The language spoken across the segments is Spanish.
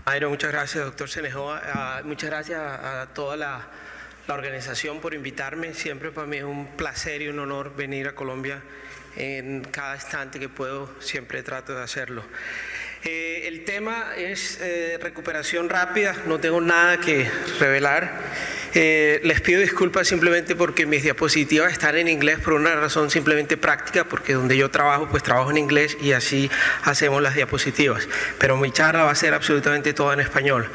Jairo, muchas gracias, doctor Cenejoa. Muchas gracias a toda la organización por invitarme. Siempre para mí es un placer y un honor venir a Colombia en cada instante que puedo, siempre trato de hacerlo. El tema es recuperación rápida, no tengo nada que revelar. Les pido disculpas simplemente porque mis diapositivas están en inglés por una razón simplemente práctica, porque donde yo trabajo, pues trabajo en inglés y así hacemos las diapositivas. Pero mi charla va a ser absolutamente toda en español.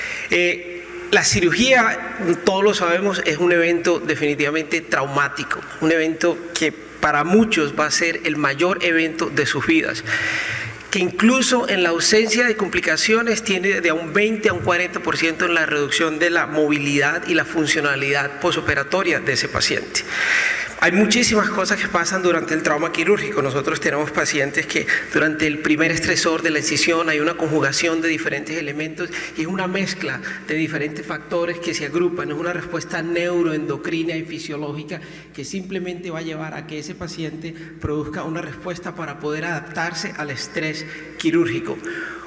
La cirugía, todos lo sabemos, es un evento definitivamente traumático, un evento que para muchos va a ser el mayor evento de sus vidas, que incluso en la ausencia de complicaciones tiene de un 20 a un 40% en la reducción de la movilidad y la funcionalidad posoperatoria de ese paciente. Hay muchísimas cosas que pasan durante el trauma quirúrgico. Nosotros tenemos pacientes que durante el primer estresor de la incisión hay una conjugación de diferentes elementos y es una mezcla de diferentes factores que se agrupan. Es una respuesta neuroendocrina y fisiológica que simplemente va a llevar a que ese paciente produzca una respuesta para poder adaptarse al estrés quirúrgico.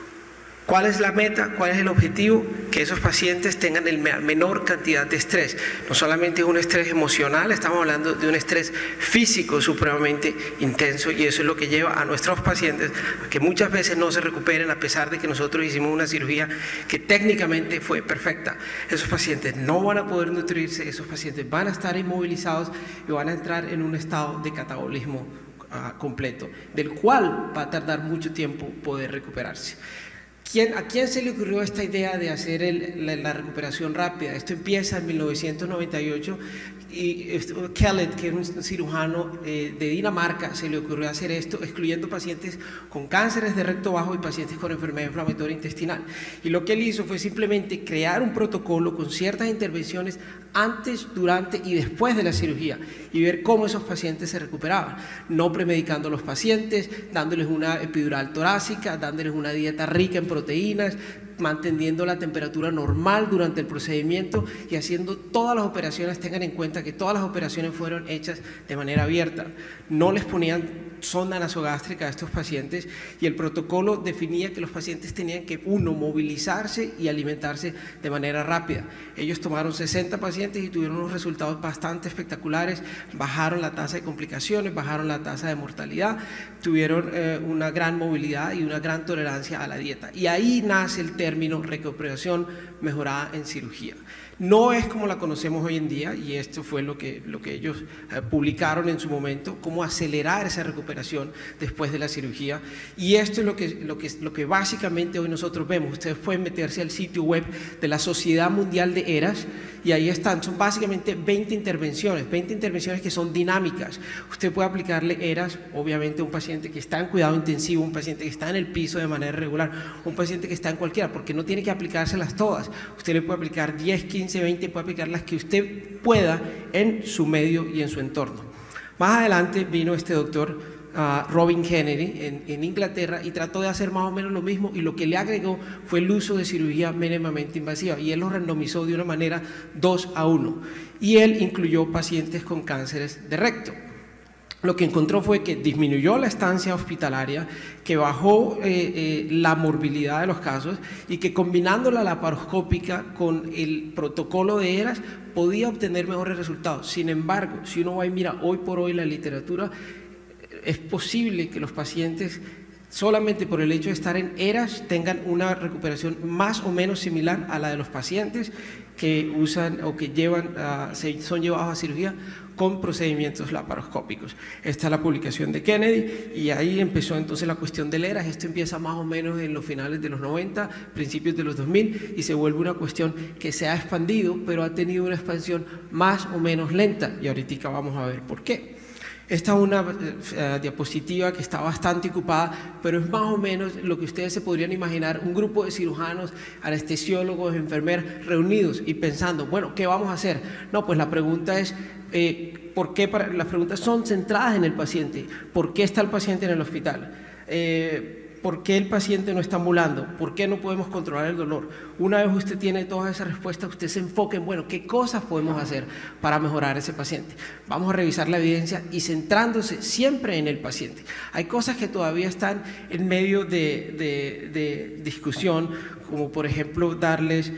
¿Cuál es la meta? ¿Cuál es el objetivo? Que esos pacientes tengan la menor cantidad de estrés. No solamente es un estrés emocional, estamos hablando de un estrés físico supremamente intenso, y eso es lo que lleva a nuestros pacientes a que muchas veces no se recuperen a pesar de que nosotros hicimos una cirugía que técnicamente fue perfecta. Esos pacientes no van a poder nutrirse, esos pacientes van a estar inmovilizados y van a entrar en un estado de catabolismo completo, del cual va a tardar mucho tiempo poder recuperarse. ¿A quién se le ocurrió esta idea de hacer la recuperación rápida? Esto empieza en 1998 y Kellett, que era un cirujano de Dinamarca, se le ocurrió hacer esto, excluyendo pacientes con cánceres de recto bajo y pacientes con enfermedad inflamatoria intestinal. Y lo que él hizo fue simplemente crear un protocolo con ciertas intervenciones antes, durante y después de la cirugía y ver cómo esos pacientes se recuperaban, no premedicando a los pacientes, dándoles una epidural torácica, dándoles una dieta rica en proteínas, manteniendo la temperatura normal durante el procedimiento y haciendo todas las operaciones. Tengan en cuenta que todas las operaciones fueron hechas de manera abierta, no les ponían sonda nasogástrica a estos pacientes, y el protocolo definía que los pacientes tenían que, uno, movilizarse y alimentarse de manera rápida. Ellos tomaron 60 pacientes y tuvieron unos resultados bastante espectaculares, bajaron la tasa de complicaciones, bajaron la tasa de mortalidad, tuvieron una gran movilidad y una gran tolerancia a la dieta, y ahí nace el término recuperación mejorada en cirugía. No es como la conocemos hoy en día, y esto fue lo que ellos publicaron en su momento, cómo acelerar esa recuperación después de la cirugía, y esto es lo que básicamente hoy nosotros vemos. Ustedes pueden meterse al sitio web de la Sociedad Mundial de ERAS y ahí están, son básicamente 20 intervenciones que son dinámicas. Usted puede aplicarle ERAS, obviamente, a un paciente que está en cuidado intensivo, un paciente que está en el piso de manera regular, un paciente que está en cualquiera, porque no tiene que aplicárselas todas. Usted le puede aplicar 10, 15, 20, puede aplicar las que usted pueda en su medio y en su entorno. Más adelante vino este doctor Robin Kennedy en Inglaterra y trató de hacer más o menos lo mismo, y lo que le agregó fue el uso de cirugía mínimamente invasiva, y él lo randomizó de una manera 2:1, y él incluyó pacientes con cánceres de recto. Lo que encontró fue que disminuyó la estancia hospitalaria, que bajó la morbilidad de los casos, y que combinando la laparoscópica con el protocolo de ERAS podía obtener mejores resultados. Sin embargo, si uno va y mira hoy por hoy la literatura, es posible que los pacientes, solamente por el hecho de estar en ERAS, tengan una recuperación más o menos similar a la de los pacientes que usan o que son llevados a cirugía con procedimientos laparoscópicos. Esta es la publicación de Kennedy, y ahí empezó entonces la cuestión del ERAS. Esto empieza más o menos en los finales de los 90, principios de los 2000, y se vuelve una cuestión que se ha expandido, pero ha tenido una expansión más o menos lenta, y ahorita vamos a ver por qué. Esta es una diapositiva que está bastante ocupada, pero es más o menos lo que ustedes se podrían imaginar: un grupo de cirujanos, anestesiólogos, enfermeras reunidos y pensando, bueno, ¿qué vamos a hacer? No, pues la pregunta es, ¿por qué? Las preguntas son centradas en el paciente. ¿Por qué está el paciente en el hospital? ¿por qué el paciente no está ambulando? ¿Por qué no podemos controlar el dolor? Una vez usted tiene todas esas respuestas, usted se enfoca en, bueno, ¿qué cosas podemos hacer para mejorar a ese paciente? Vamos a revisar la evidencia y centrándose siempre en el paciente. Hay cosas que todavía están en medio de discusión, como por ejemplo darles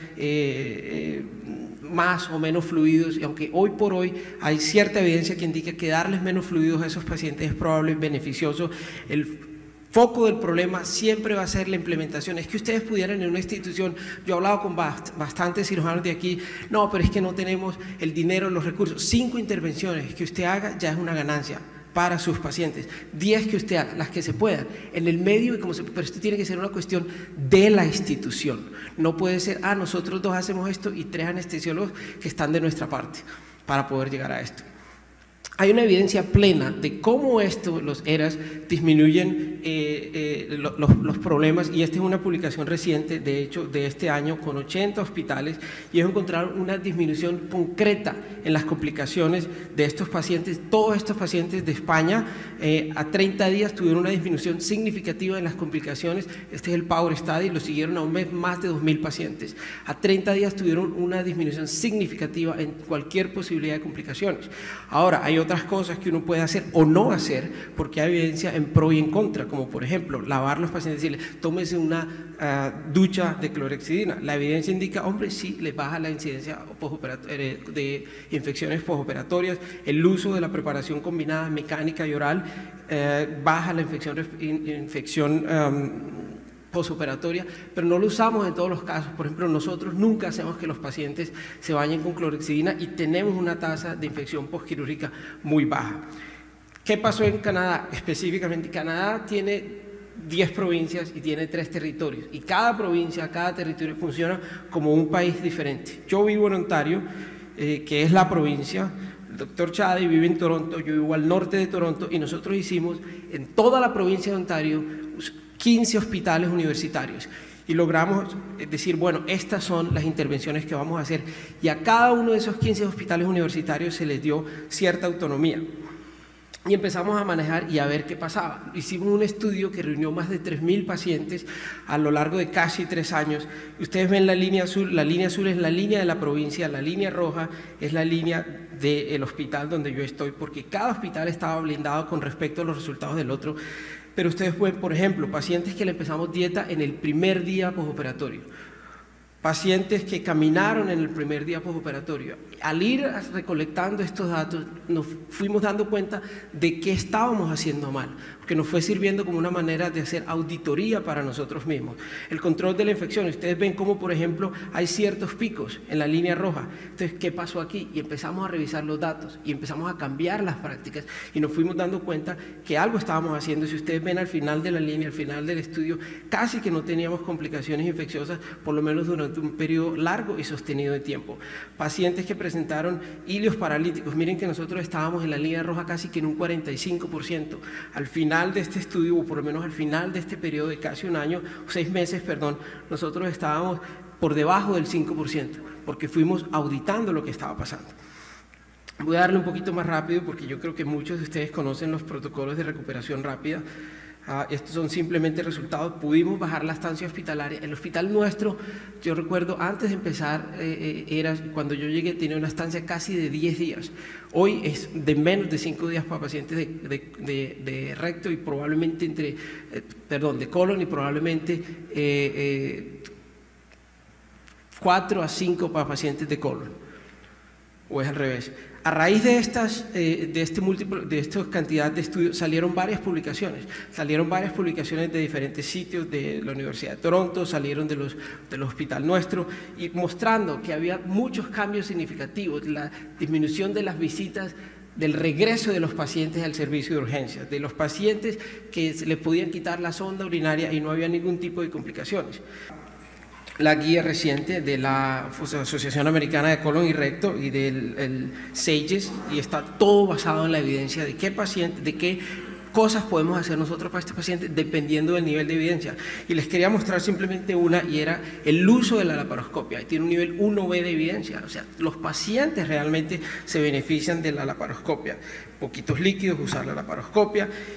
más o menos fluidos, y aunque hoy por hoy hay cierta evidencia que indica que darles menos fluidos a esos pacientes es probable y beneficioso, el foco del problema siempre va a ser la implementación. Es que ustedes pudieran en una institución, yo he hablado con bastantes cirujanos de aquí, no, pero es que no tenemos el dinero, los recursos. 5 intervenciones que usted haga ya es una ganancia para sus pacientes, 10 que usted haga, las que se puedan, en el medio, pero esto tiene que ser una cuestión de la institución, no puede ser, nosotros 2 hacemos esto y 3 anestesiólogos que están de nuestra parte para poder llegar a esto. Hay una evidencia plena de cómo los ERAs disminuyen los problemas, y esta es una publicación reciente, de hecho, de este año, con 80 hospitales, y ellos encontraron una disminución concreta en las complicaciones de estos pacientes. Todos estos pacientes de España a 30 días tuvieron una disminución significativa en las complicaciones. Este es el Power Study, lo siguieron a un mes más de 2.000 pacientes. A 30 días tuvieron una disminución significativa en cualquier posibilidad de complicaciones. Ahora, hay otras cosas que uno puede hacer o no hacer porque hay evidencia en pro y en contra, como por ejemplo lavar los pacientes y decirles tómese una ducha de clorhexidina. La evidencia indica, hombre, sí, le baja la incidencia de infecciones posoperatorias. El uso de la preparación combinada mecánica y oral baja la infección posoperatoria, pero no lo usamos en todos los casos. Por ejemplo, nosotros nunca hacemos que los pacientes se bañen con clorhexidina y tenemos una tasa de infección posquirúrgica muy baja. ¿Qué pasó en Canadá? Específicamente, Canadá tiene 10 provincias y tiene 3 territorios, y cada provincia, cada territorio funciona como un país diferente. Yo vivo en Ontario, que es la provincia. El doctor Chade vive en Toronto, yo vivo al norte de Toronto, y nosotros hicimos en toda la provincia de Ontario 15 hospitales universitarios, y logramos decir, bueno, estas son las intervenciones que vamos a hacer, y a cada uno de esos 15 hospitales universitarios se les dio cierta autonomía, y empezamos a manejar y a ver qué pasaba. Hicimos un estudio que reunió más de 3.000 pacientes a lo largo de casi 3 años. Ustedes ven la línea azul es la línea de la provincia, la línea roja es la línea del hospital donde yo estoy, porque cada hospital estaba blindado con respecto a los resultados del otro. Pero ustedes pueden, por ejemplo, pacientes que le empezamos dieta en el primer día posoperatorio, pacientes que caminaron en el primer día posoperatorio. Al ir recolectando estos datos, nos fuimos dando cuenta de qué estábamos haciendo mal, porque nos fue sirviendo como una manera de hacer auditoría para nosotros mismos. El control de la infección, ustedes ven cómo, por ejemplo, hay ciertos picos en la línea roja. Entonces, ¿qué pasó aquí? Y empezamos a revisar los datos y empezamos a cambiar las prácticas, y nos fuimos dando cuenta que algo estábamos haciendo. Si ustedes ven al final de la línea, al final del estudio, casi que no teníamos complicaciones infecciosas, por lo menos durante un periodo largo y sostenido de tiempo. Pacientes que presentaron ilios paralíticos, miren que nosotros estábamos en la línea roja casi que en un 45%. Al final de este estudio, o por lo menos al final de este periodo de casi un año, 6 meses, perdón, nosotros estábamos por debajo del 5%, porque fuimos auditando lo que estaba pasando. Voy a darle un poquito más rápido porque yo creo que muchos de ustedes conocen los protocolos de recuperación rápida. Estos son simplemente resultados. Pudimos bajar la estancia hospitalaria. El hospital nuestro, yo recuerdo antes de empezar, cuando yo llegué tenía una estancia casi de 10 días. Hoy es de menos de 5 días para pacientes de recto y probablemente de colon, y probablemente 4 a 5 para pacientes de colon, o es al revés. A raíz de esta cantidad de estudios salieron varias publicaciones de diferentes sitios, de la Universidad de Toronto, salieron del hospital nuestro, y mostrando que había muchos cambios significativos, la disminución de las visitas, del regreso de los pacientes al servicio de urgencias, de los pacientes que se les podían quitar la sonda urinaria y no había ningún tipo de complicaciones. La guía reciente de la Asociación Americana de Colon y Recto y del SAGES, y está todo basado en la evidencia de qué cosas podemos hacer nosotros para este paciente dependiendo del nivel de evidencia. Y les quería mostrar simplemente una, y era el uso de la laparoscopia. Tiene un nivel 1B de evidencia, o sea, los pacientes realmente se benefician de la laparoscopia. Poquitos líquidos, usar la laparoscopia.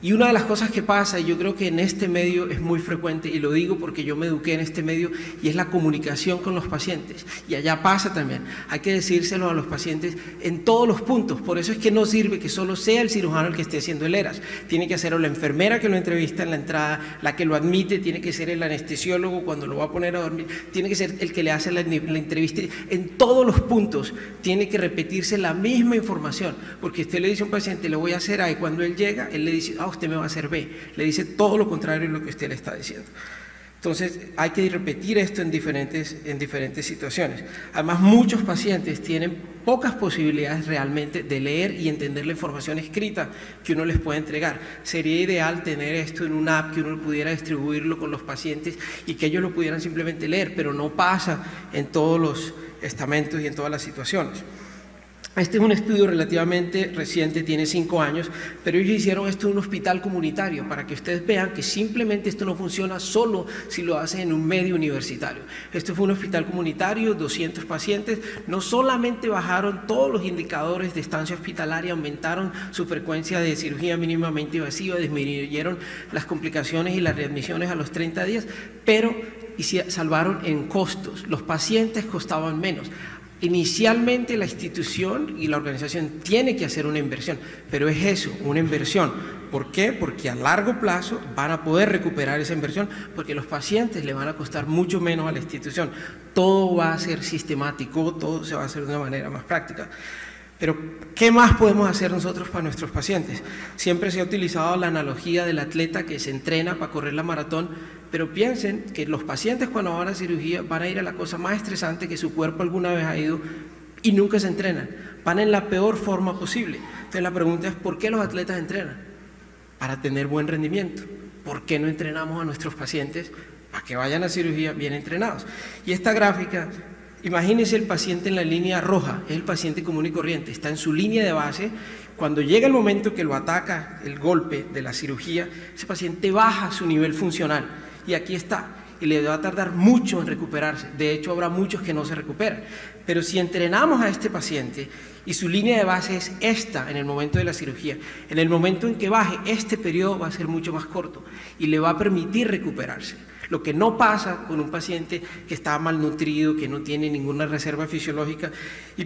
Y una de las cosas que pasa, y yo creo que en este medio es muy frecuente, y lo digo porque yo me eduqué en este medio, y es la comunicación con los pacientes. Y allá pasa también. Hay que decírselo a los pacientes en todos los puntos. Por eso es que no sirve que solo sea el cirujano el que esté haciendo el ERAS. Tiene que hacerlo la enfermera que lo entrevista en la entrada, la que lo admite, tiene que ser el anestesiólogo cuando lo va a poner a dormir, tiene que ser el que le hace la entrevista. En todos los puntos tiene que repetirse la misma información, porque usted le dice a un paciente, le voy a hacer A, y cuando él llega, él le dice, usted me va a hacer B, le dice todo lo contrario de lo que usted le está diciendo. Entonces hay que repetir esto en diferentes situaciones. Además, muchos pacientes tienen pocas posibilidades realmente de leer y entender la información escrita que uno les puede entregar. Sería ideal tener esto en una app, que uno pudiera distribuirlo con los pacientes y que ellos lo pudieran simplemente leer, pero no pasa en todos los estamentos y en todas las situaciones. Este es un estudio relativamente reciente, tiene 5 años, pero ellos hicieron esto en un hospital comunitario para que ustedes vean que simplemente esto no funciona solo si lo hacen en un medio universitario. Esto fue un hospital comunitario, 200 pacientes, no solamente bajaron todos los indicadores de estancia hospitalaria, aumentaron su frecuencia de cirugía mínimamente invasiva, disminuyeron las complicaciones y las readmisiones a los 30 días, pero salvaron en costos. Los pacientes costaban menos. Inicialmente la institución y la organización tiene que hacer una inversión, pero es eso, una inversión. ¿Por qué? Porque a largo plazo van a poder recuperar esa inversión, porque los pacientes le van a costar mucho menos a la institución. Todo va a ser sistemático, todo se va a hacer de una manera más práctica. Pero, ¿qué más podemos hacer nosotros para nuestros pacientes? Siempre se ha utilizado la analogía del atleta que se entrena para correr la maratón, pero piensen que los pacientes cuando van a cirugía van a ir a la cosa más estresante que su cuerpo alguna vez ha ido y nunca se entrenan. Van en la peor forma posible. Entonces la pregunta es, ¿por qué los atletas entrenan? Para tener buen rendimiento. ¿Por qué no entrenamos a nuestros pacientes para que vayan a cirugía bien entrenados? Y esta gráfica, imagínense el paciente en la línea roja, es el paciente común y corriente, está en su línea de base. Cuando llega el momento que lo ataca el golpe de la cirugía, ese paciente baja su nivel funcional y aquí está, y le va a tardar mucho en recuperarse. De hecho, habrá muchos que no se recuperan, pero si entrenamos a este paciente y su línea de base es esta en el momento de la cirugía, en el momento en que baje, este periodo va a ser mucho más corto y le va a permitir recuperarse. Lo que no pasa con un paciente que está malnutrido, que no tiene ninguna reserva fisiológica. Y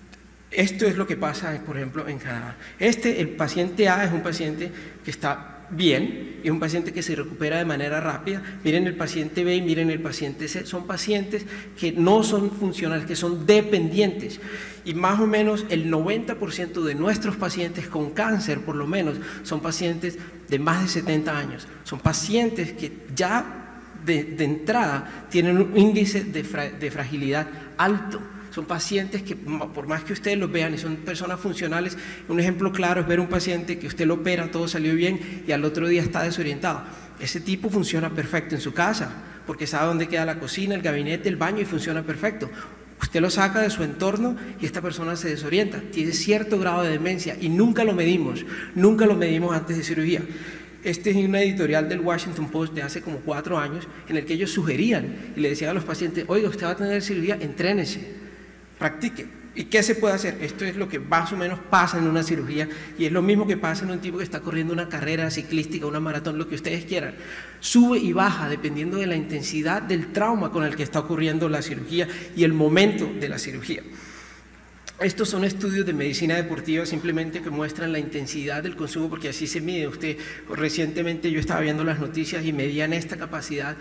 esto es lo que pasa, por ejemplo, en Canadá. El paciente A es un paciente que está bien, es un paciente que se recupera de manera rápida. Miren el paciente B y miren el paciente C. Son pacientes que no son funcionales, que son dependientes. Y más o menos el 90% de nuestros pacientes con cáncer, por lo menos, son pacientes de más de 70 años. Son pacientes que ya de entrada tienen un índice de fragilidad alto. Son pacientes que, por más que ustedes los vean y son personas funcionales, un ejemplo claro es ver un paciente que usted lo opera, todo salió bien y al otro día está desorientado. Ese tipo funciona perfecto en su casa, porque sabe dónde queda la cocina, el gabinete, el baño y funciona perfecto. Usted lo saca de su entorno y esta persona se desorienta, tiene cierto grado de demencia y nunca lo medimos antes de cirugía. Este es una editorial del Washington Post de hace como 4 años en el que ellos sugerían y le decían a los pacientes, oiga, usted va a tener cirugía, entrénese, practique. ¿Y qué se puede hacer? Esto es lo que más o menos pasa en una cirugía y es lo mismo que pasa en un tipo que está corriendo una carrera ciclística, una maratón, lo que ustedes quieran. Sube y baja dependiendo de la intensidad del trauma con el que está ocurriendo la cirugía y el momento de la cirugía. Estos son estudios de medicina deportiva simplemente que muestran la intensidad del consumo, porque así se mide. Recientemente yo estaba viendo las noticias y medían esta capacidad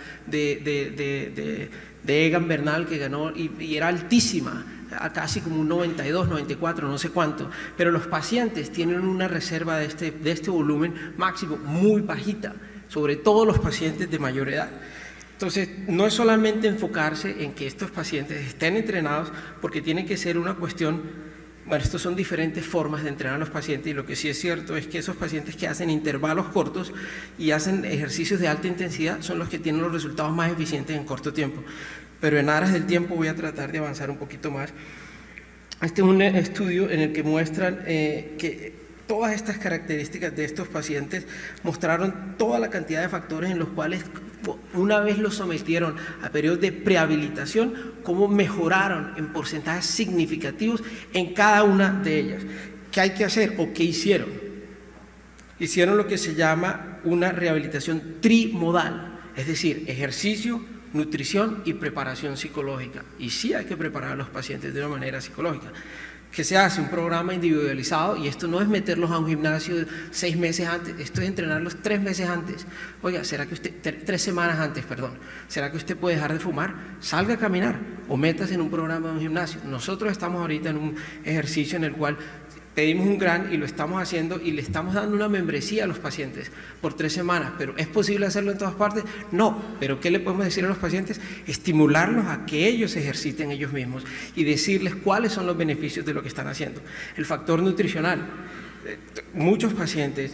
de Egan Bernal que ganó y era altísima, casi como un 92, 94, no sé cuánto, pero los pacientes tienen una reserva de este volumen máximo muy bajita, sobre todo los pacientes de mayor edad. Entonces, no es solamente enfocarse en que estos pacientes estén entrenados, porque tiene que ser una cuestión, bueno, estas son diferentes formas de entrenar a los pacientes y lo que sí es cierto es que esos pacientes que hacen intervalos cortos y hacen ejercicios de alta intensidad son los que tienen los resultados más eficientes en corto tiempo. Pero en aras del tiempo voy a tratar de avanzar un poquito más. Este es un estudio en el que muestran que todas estas características de estos pacientes mostraron toda la cantidad de factores en los cuales, una vez los sometieron a periodos de prehabilitación, cómo mejoraron en porcentajes significativos en cada una de ellas. ¿Qué hay que hacer o qué hicieron? hicieron lo que se llama una rehabilitación trimodal, es decir, ejercicio, nutrición y preparación psicológica. Y sí hay que preparar a los pacientes de una manera psicológica. Que se hace un programa individualizado, y esto no es meterlos a un gimnasio 6 meses antes, esto es entrenarlos 3 meses antes. Oiga, ¿será que usted, 3 semanas antes, perdón, ¿será que usted puede dejar de fumar? Salga a caminar o métase en un programa de un gimnasio. Nosotros estamos ahorita en un ejercicio en el cual pedimos un grant y lo estamos haciendo y le estamos dando una membresía a los pacientes por 3 semanas, pero ¿es posible hacerlo en todas partes? No, pero ¿qué le podemos decir a los pacientes? Estimularlos a que ellos se ejerciten ellos mismos y decirles cuáles son los beneficios de lo que están haciendo. El factor nutricional, muchos pacientes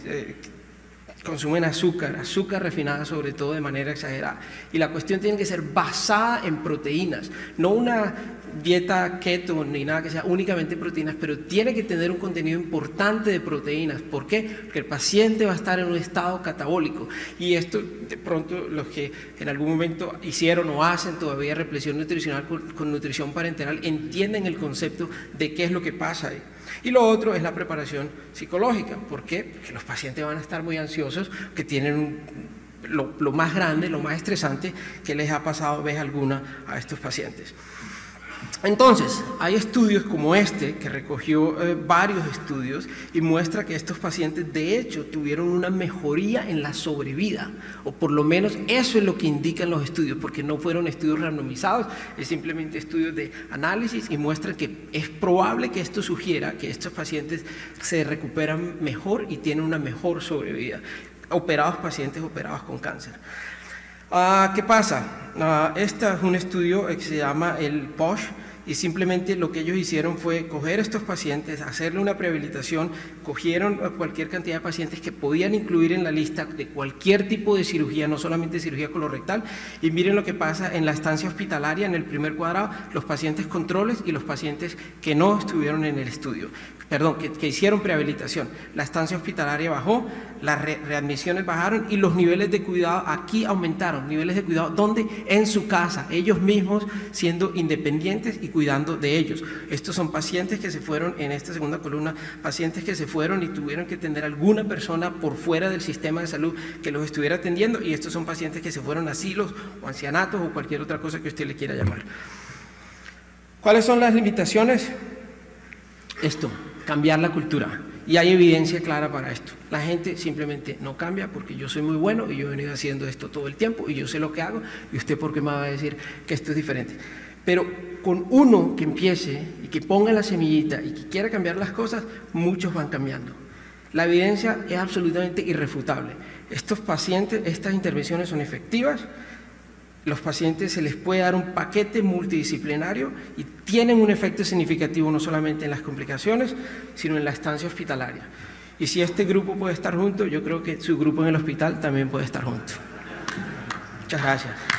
consumen azúcar refinada sobre todo de manera exagerada, y la cuestión tiene que ser basada en proteínas, no una dieta keto ni nada que sea únicamente proteínas, pero tiene que tener un contenido importante de proteínas. ¿Por qué? Porque el paciente va a estar en un estado catabólico, y esto de pronto los que en algún momento hicieron o hacen todavía represión nutricional con nutrición parenteral entienden el concepto de qué es lo que pasa ahí. Y lo otro es la preparación psicológica. ¿Por qué? Porque los pacientes van a estar muy ansiosos, que tienen lo más grande, lo más estresante que les ha pasado vez alguna a estos pacientes. Entonces, hay estudios como este, que recogió varios estudios y muestra que estos pacientes de hecho tuvieron una mejoría en la sobrevida, o por lo menos eso es lo que indican los estudios, porque no fueron estudios randomizados, es simplemente estudios de análisis, y muestran que es probable que esto sugiera que estos pacientes se recuperan mejor y tienen una mejor sobrevida, pacientes operados con cáncer. ¿Qué pasa? Este es un estudio que se llama el POSH, y simplemente lo que ellos hicieron fue coger a estos pacientes, hacerle una prehabilitación, cogieron cualquier cantidad de pacientes que podían incluir en la lista de cualquier tipo de cirugía, no solamente cirugía colorectal, y miren lo que pasa en la estancia hospitalaria, en el primer cuadrado, los pacientes controles y los pacientes que no estuvieron en el estudio, perdón, que hicieron prehabilitación. La estancia hospitalaria bajó, las readmisiones bajaron y los niveles de cuidado aquí aumentaron. Niveles de cuidado, ¿dónde? En su casa, ellos mismos siendo independientes y cuidando de ellos. Estos son pacientes que se fueron, en esta segunda columna, pacientes que se fueron y tuvieron que tener alguna persona por fuera del sistema de salud que los estuviera atendiendo, y estos son pacientes que se fueron a asilos o ancianatos o cualquier otra cosa que usted le quiera llamar. ¿Cuáles son las limitaciones? Esto, cambiar la cultura. Y hay evidencia clara para esto. La gente simplemente no cambia, porque yo soy muy bueno y yo he venido haciendo esto todo el tiempo y yo sé lo que hago, y usted por qué me va a decir que esto es diferente. Pero con uno que empiece y que ponga la semillita y que quiera cambiar las cosas, muchos van cambiando. La evidencia es absolutamente irrefutable. Estos pacientes, estas intervenciones son efectivas. Los pacientes se les puede dar un paquete multidisciplinario y tienen un efecto significativo no solamente en las complicaciones, sino en la estancia hospitalaria. Y si este grupo puede estar junto, yo creo que su grupo en el hospital también puede estar junto. Muchas gracias.